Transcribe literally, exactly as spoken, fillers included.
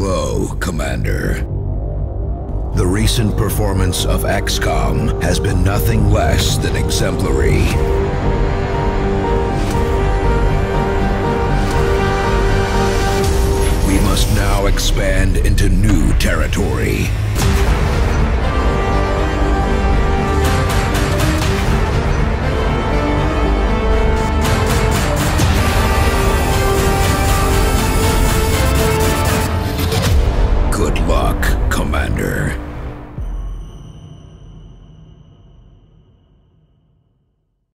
Hello, Commander. The recent performance of X COM has been nothing less than exemplary.